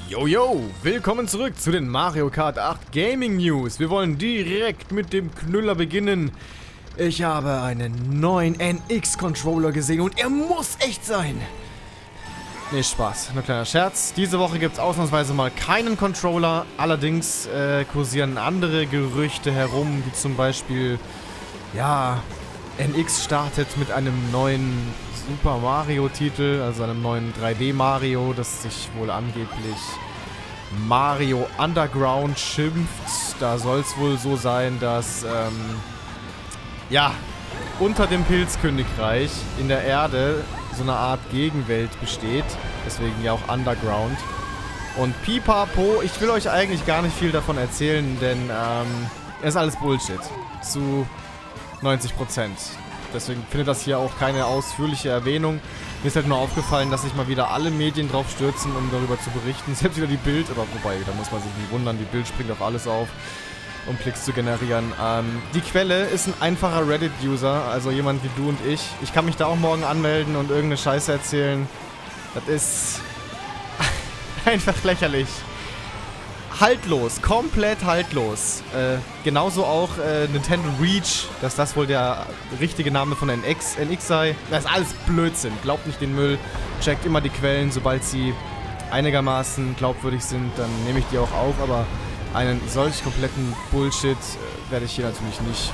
Jojo, willkommen zurück zu den Mario Kart 8 Gaming News. Wir wollen direkt mit dem Knüller beginnen. Ich habe einen neuen NX-Controller gesehen und er muss echt sein. Nee, Spaß, nur kleiner Scherz. Diese Woche gibt es ausnahmsweise mal keinen Controller. Allerdings kursieren andere Gerüchte herum, wie zum Beispiel, ja, NX startet mit einem neuen Super Mario-Titel, also einem neuen 3D-Mario, das sich wohl angeblich Mario Underground schimpft. Da soll es wohl so sein, dass, ja, unter dem Pilzkönigreich in der Erde so eine Art Gegenwelt besteht. Deswegen ja auch Underground. Und pipapo, ich will euch eigentlich gar nicht viel davon erzählen, denn es ist alles Bullshit. Zu 90%. Deswegen findet das hier auch keine ausführliche Erwähnung. Mir ist halt nur aufgefallen, dass sich mal wieder alle Medien drauf stürzen, um darüber zu berichten. Selbst wieder die Bild, aber wobei, da muss man sich nicht wundern, die Bild springt auf alles auf, um Klicks zu generieren. Die Quelle ist ein einfacher Reddit-User, also jemand wie du und ich. Ich kann mich da auch morgen anmelden und irgendeine Scheiße erzählen. Das ist einfach lächerlich. Haltlos, komplett haltlos. Genauso auch Nintendo Reach, dass das wohl der richtige Name von NX sei. Das ist alles Blödsinn. Glaubt nicht den Müll. Checkt immer die Quellen, sobald sie einigermaßen glaubwürdig sind, dann nehme ich die auch auf. Aber einen solch kompletten Bullshit werde ich hier natürlich nicht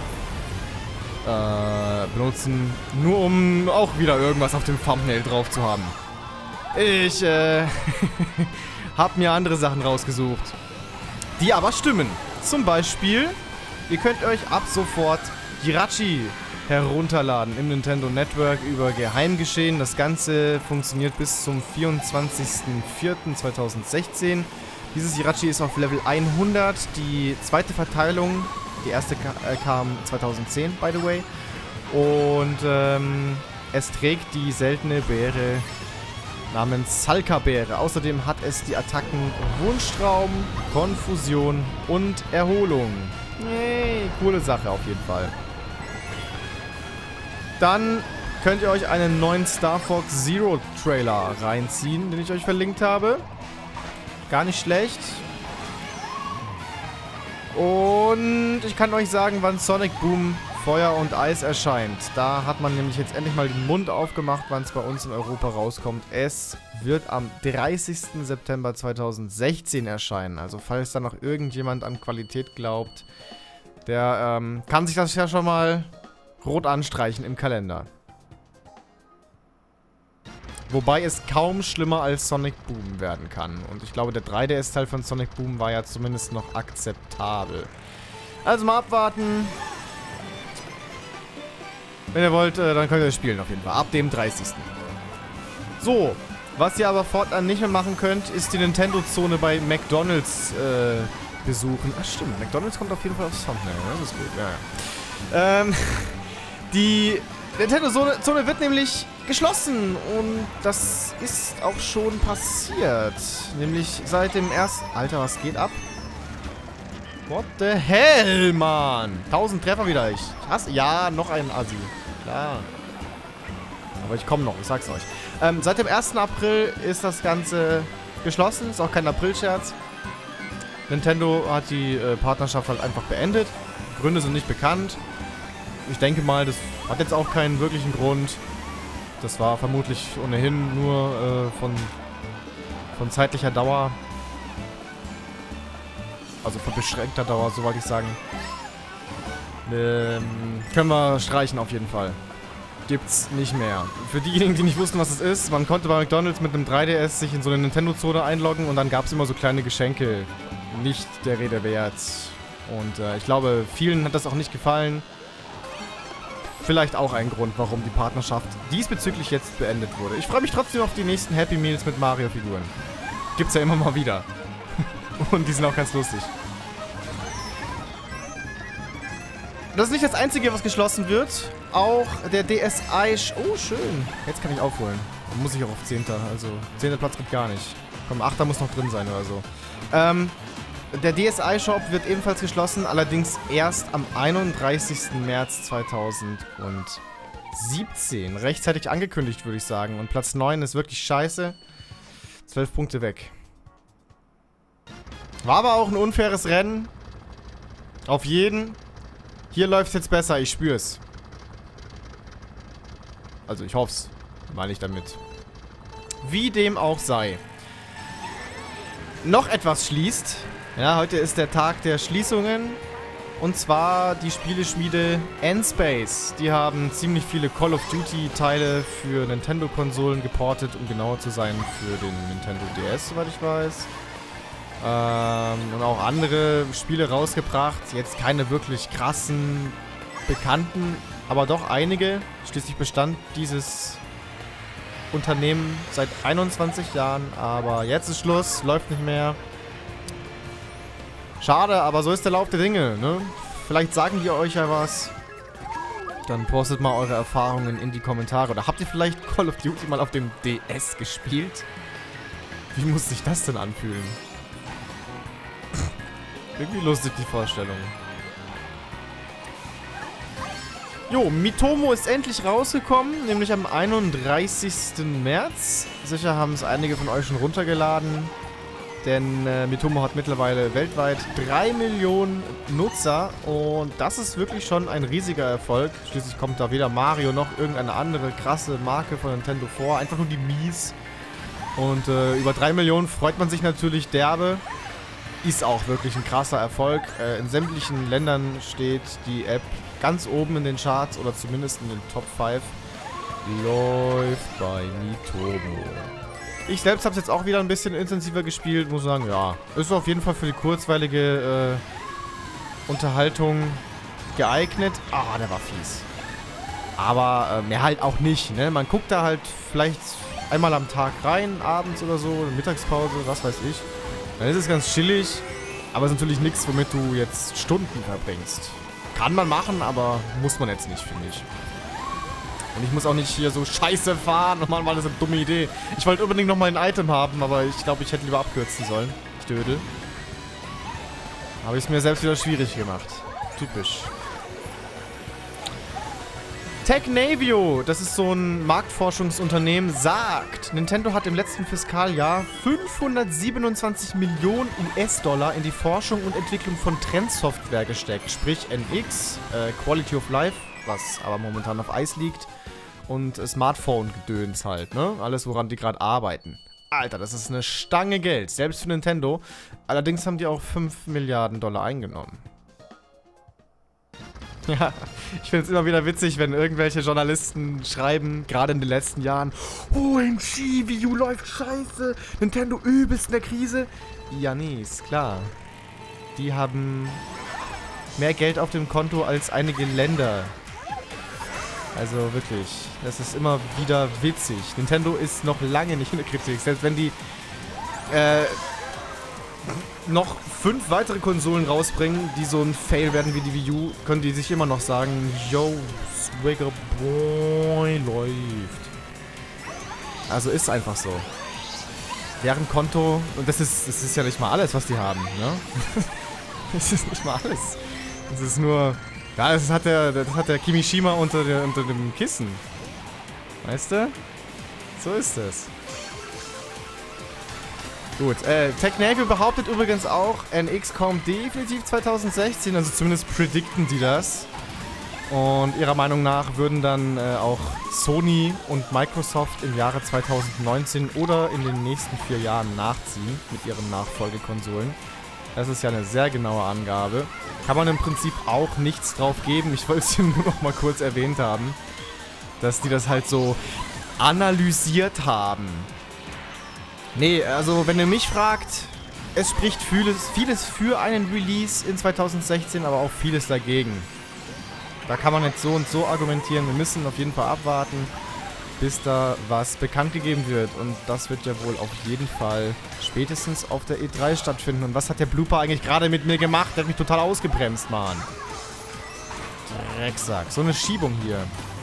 benutzen. Nur um auch wieder irgendwas auf dem Thumbnail drauf zu haben. Ich habe mir andere Sachen rausgesucht, die aber stimmen. Zum Beispiel, ihr könnt euch ab sofort Jirachi herunterladen im Nintendo Network über Geheimgeschehen. Das Ganze funktioniert bis zum 24.04.2016. Dieses Jirachi ist auf Level 100. Die zweite Verteilung, die erste kam 2010, by the way. Und es trägt die seltene Beere namens Salka-Beere. Außerdem hat es die Attacken Wunschtraum, Konfusion und Erholung. Yay, coole Sache auf jeden Fall. Dann könnt ihr euch einen neuen Star Fox Zero Trailer reinziehen, den ich euch verlinkt habe. Gar nicht schlecht. Und ich kann euch sagen, wann Sonic Boom Feuer und Eis erscheint. Da hat man nämlich jetzt endlich mal den Mund aufgemacht, wann es bei uns in Europa rauskommt. Es wird am 30. September 2016 erscheinen. Also falls da noch irgendjemand an Qualität glaubt, der kann sich das ja schon mal rot anstreichen im Kalender. Wobei es kaum schlimmer als Sonic Boom werden kann. Und ich glaube, der 3DS-Teil von Sonic Boom war ja zumindest noch akzeptabel. Also mal abwarten. Wenn ihr wollt, dann könnt ihr das spielen auf jeden Fall. Ab dem 30. So, was ihr aber fortan nicht mehr machen könnt, ist die Nintendo-Zone bei McDonald's besuchen. Ach stimmt, McDonald's kommt auf jeden Fall aufs Thumbnail, ne? Das ist gut, ja, ja. Die Nintendo-Zone wird nämlich geschlossen und das ist auch schon passiert. Nämlich seit dem ersten... Alter, was geht ab? What the hell, Mann? 1000 Treffer wieder. Ich hasse... Ja, noch ein Assi. Klar. Aber ich komme noch, ich sag's euch. Seit dem 1. April ist das Ganze geschlossen. Ist auch kein Aprilscherz. Nintendo hat die Partnerschaft halt einfach beendet. Gründe sind nicht bekannt. Ich denke mal, das hat jetzt auch keinen wirklichen Grund. Das war vermutlich ohnehin nur von zeitlicher Dauer. Also von beschränkter Dauer, so wollte ich sagen. Können wir streichen auf jeden Fall. Gibt's nicht mehr. Für diejenigen, die nicht wussten, was es ist, man konnte bei McDonald's mit einem 3DS sich in so eine Nintendo-Zone einloggen und dann gab es immer so kleine Geschenke. Nicht der Rede wert. Und ich glaube, vielen hat das auch nicht gefallen. Vielleicht auch ein Grund, warum die Partnerschaft diesbezüglich jetzt beendet wurde. Ich freue mich trotzdem auf die nächsten Happy Meals mit Mario-Figuren. Gibt's ja immer mal wieder. Und die sind auch ganz lustig. Das ist nicht das Einzige, was geschlossen wird. Auch der DSi... Oh, schön. Jetzt kann ich aufholen. Dann muss ich auch auf 10. Also 10. Platz gibt gar nicht. Komm, 8. muss noch drin sein oder so. Der DSi-Shop wird ebenfalls geschlossen. Allerdings erst am 31. März 2017. Rechtzeitig angekündigt, würde ich sagen. Und Platz 9 ist wirklich scheiße. 12 Punkte weg. War aber auch ein unfaires Rennen. Auf jeden. Hier läuft es jetzt besser, ich spür's. Also ich hoff's, meine ich damit. Wie dem auch sei. Noch etwas schließt. Ja, heute ist der Tag der Schließungen. Und zwar die Spieleschmiede N-Space. Die haben ziemlich viele Call of Duty-Teile für Nintendo-Konsolen geportet, um genauer zu sein, für den Nintendo DS, soweit ich weiß. Und auch andere Spiele rausgebracht. Jetzt keine wirklich krassen, bekannten, aber doch einige. Schließlich bestand dieses Unternehmen seit 21 Jahren, aber jetzt ist Schluss, läuft nicht mehr. Schade, aber so ist der Lauf der Dinge, ne? Vielleicht sagen die euch ja was. Dann postet mal eure Erfahrungen in die Kommentare. Oder habt ihr vielleicht Call of Duty mal auf dem DS gespielt? Wie muss sich das denn anfühlen? Irgendwie lustig, die Vorstellung. Jo, Miitomo ist endlich rausgekommen, nämlich am 31. März. Sicher haben es einige von euch schon runtergeladen. Denn Miitomo hat mittlerweile weltweit 3 Millionen Nutzer. Und das ist wirklich schon ein riesiger Erfolg. Schließlich kommt da weder Mario noch irgendeine andere krasse Marke von Nintendo vor. Einfach nur die Mies. Und über 3 Millionen freut man sich natürlich derbe. Ist auch wirklich ein krasser Erfolg. In sämtlichen Ländern steht die App ganz oben in den Charts oder zumindest in den Top 5. Läuft bei Miitomo. Ich selbst habe es jetzt auch wieder ein bisschen intensiver gespielt. Muss sagen, ja, ist auf jeden Fall für die kurzweilige Unterhaltung geeignet. Ah, der war fies. Aber mehr halt auch nicht, ne? Man guckt da halt vielleicht einmal am Tag rein, abends oder so, Mittagspause, was weiß ich. Dann ist es ganz chillig, aber ist natürlich nichts, womit du jetzt Stunden verbringst. Kann man machen, aber muss man jetzt nicht, finde ich. Und ich muss auch nicht hier so scheiße fahren. Oh Mann, war das eine dumme Idee. Ich wollte unbedingt nochmal ein Item haben, aber ich glaube, ich hätte lieber abkürzen sollen. Ich dödel. Habe ich es mir selbst wieder schwierig gemacht. Typisch. Technavio, das ist so ein Marktforschungsunternehmen, sagt, Nintendo hat im letzten Fiskaljahr 527 Millionen US-Dollar in die Forschung und Entwicklung von Trendsoftware gesteckt. Sprich NX, Quality of Life, was aber momentan auf Eis liegt, und Smartphone-Gedöns halt, ne? Alles, woran die gerade arbeiten. Alter, das ist eine Stange Geld, selbst für Nintendo. Allerdings haben die auch 5 Milliarden Dollar eingenommen. Ja, ich finde es immer wieder witzig, wenn irgendwelche Journalisten schreiben, gerade in den letzten Jahren, OMG, Wii U läuft scheiße, Nintendo übelst in der Krise. Ja, nee, ist klar. Die haben mehr Geld auf dem Konto als einige Länder. Also wirklich, das ist immer wieder witzig. Nintendo ist noch lange nicht in der Kritik, selbst wenn die noch 5 weitere Konsolen rausbringen, die so ein Fail werden wie die Wii U, können die sich immer noch sagen, yo, Swagger Boy läuft. Also ist einfach so. Deren Konto, und das ist ja nicht mal alles, was die haben, ne? Das ist nicht mal alles. Das ist nur, ja, das hat der Kimishima unter dem Kissen. Weißt du? So ist es. Gut, Technavio behauptet übrigens auch, NX kommt definitiv 2016, also zumindest predikten die das. Und ihrer Meinung nach würden dann auch Sony und Microsoft im Jahre 2019 oder in den nächsten 4 Jahren nachziehen mit ihren Nachfolgekonsolen. Das ist ja eine sehr genaue Angabe. Kann man im Prinzip auch nichts drauf geben. Ich wollte es hier nur noch mal kurz erwähnt haben, dass die das halt so analysiert haben. Nee, also wenn ihr mich fragt, es spricht vieles für einen Release in 2016, aber auch vieles dagegen. Da kann man jetzt so und so argumentieren. Wir müssen auf jeden Fall abwarten, bis da was bekannt gegeben wird. Und das wird ja wohl auf jeden Fall spätestens auf der E3 stattfinden. Und was hat der Blooper eigentlich gerade mit mir gemacht? Der hat mich total ausgebremst, Mann. Drecksack. So eine Schiebung hier.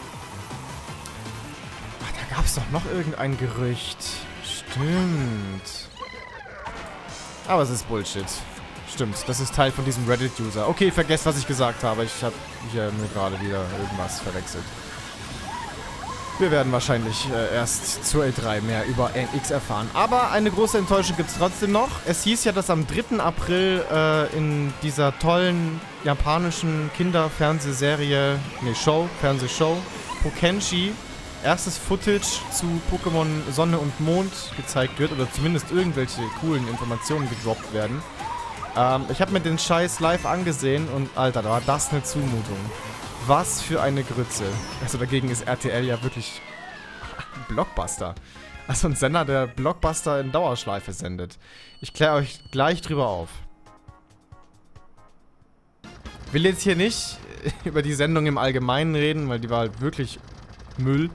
Ach, da gab es doch noch irgendein Gerücht. Stimmt. Aber es ist Bullshit. Stimmt, das ist Teil von diesem Reddit-User. Okay, vergesst, was ich gesagt habe. Ich habe hier mir gerade wieder irgendwas verwechselt. Wir werden wahrscheinlich erst zur E3 mehr über NX erfahren. Aber eine große Enttäuschung gibt es trotzdem noch. Es hieß ja, dass am 3. April in dieser tollen japanischen Kinderfernsehserie, Fernsehshow, Pokenshi, erstes Footage zu Pokémon Sonne und Mond gezeigt wird. Oder zumindest irgendwelche coolen Informationen gedroppt werden. Ich habe mir den Scheiß live angesehen und, Alter, da war das eine Zumutung. Was für eine Grütze. Also dagegen ist RTL ja wirklich ein Blockbuster. Also ein Sender, der Blockbuster in Dauerschleife sendet. Ich kläre euch gleich drüber auf. Ich will jetzt hier nicht über die Sendung im Allgemeinen reden, weil die war halt wirklich Müll.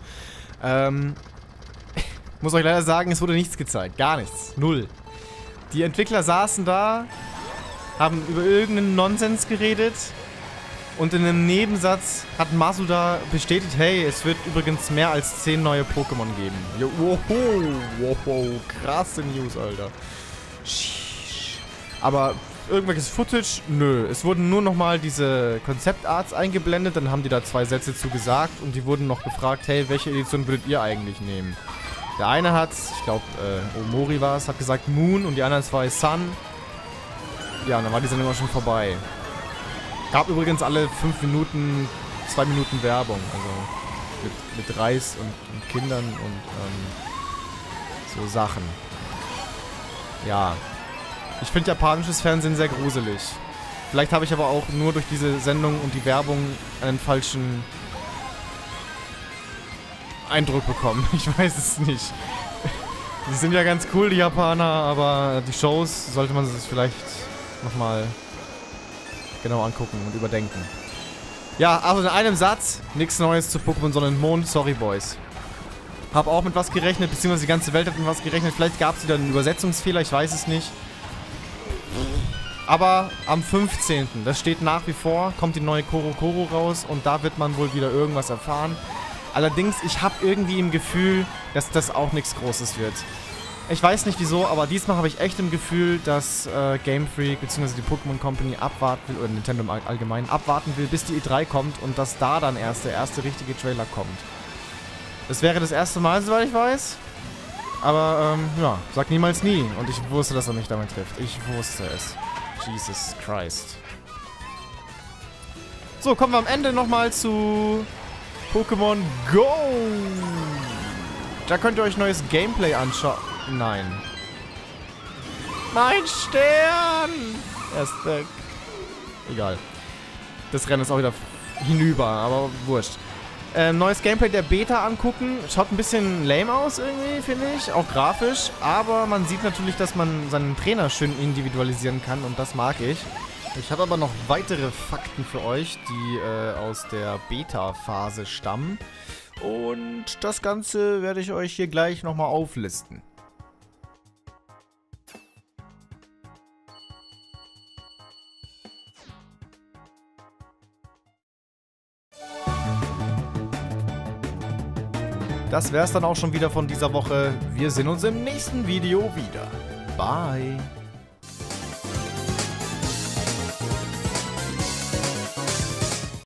Muss euch leider sagen, es wurde nichts gezeigt. Gar nichts. Null. Die Entwickler saßen da, haben über irgendeinen Nonsens geredet. Und in einem Nebensatz hat Masuda bestätigt, hey, es wird übrigens mehr als 10 neue Pokémon geben. Jo, wow, krasse News, Alter. Sheesh. Aber irgendwelches Footage? Nö. Es wurden nur nochmal diese Konzeptarts eingeblendet, dann haben die da 2 Sätze zu gesagt und die wurden noch gefragt, hey, welche Edition würdet ihr eigentlich nehmen? Der eine hat, ich glaube, Omori war es, hat gesagt Moon und die anderen 2 Sun. Ja, und dann war die Sendung auch schon vorbei. Gab übrigens alle 5 Minuten, 2 Minuten Werbung, also mit Reis und Kindern und so Sachen. Ja, ich finde japanisches Fernsehen sehr gruselig. Vielleicht habe ich aber auch nur durch diese Sendung und die Werbung einen falschen Eindruck bekommen. Ich weiß es nicht. Die sind ja ganz cool, die Japaner, aber die Shows sollte man sich vielleicht nochmal genau angucken und überdenken. Ja, also in einem Satz, nichts Neues zu Pokémon Sonne und Mond, sorry Boys. Hab auch mit was gerechnet, beziehungsweise die ganze Welt hat mit was gerechnet. Vielleicht gab es wieder einen Übersetzungsfehler, ich weiß es nicht. Aber am 15., das steht nach wie vor, kommt die neue Korokoro raus und da wird man wohl wieder irgendwas erfahren. Allerdings, ich habe irgendwie im Gefühl, dass das auch nichts Großes wird. Ich weiß nicht wieso, aber diesmal habe ich echt im Gefühl, dass Game Freak bzw. die Pokémon Company abwarten will, oder Nintendo im Allgemeinen abwarten will, bis die E3 kommt und dass da dann erst der erste richtige Trailer kommt. Das wäre das erste Mal, soweit ich weiß. Aber, ja, sag niemals nie. Und ich wusste, dass er mich damit trifft. Ich wusste es. Jesus Christ. So, kommen wir am Ende nochmal zu Pokémon Go. Da könnt ihr euch neues Gameplay anschauen. Nein. Mein Stern! Er ist weg. Egal. Das Rennen ist auch wieder hinüber, aber wurscht. Neues Gameplay der Beta angucken. Schaut ein bisschen lame aus irgendwie, finde ich. Auch grafisch. Aber man sieht natürlich, dass man seinen Trainer schön individualisieren kann und das mag ich. Ich habe aber noch weitere Fakten für euch, die aus der Beta-Phase stammen. Und das Ganze werde ich euch hier gleich nochmal auflisten. Das wäre es dann auch schon wieder von dieser Woche. Wir sehen uns im nächsten Video wieder. Bye.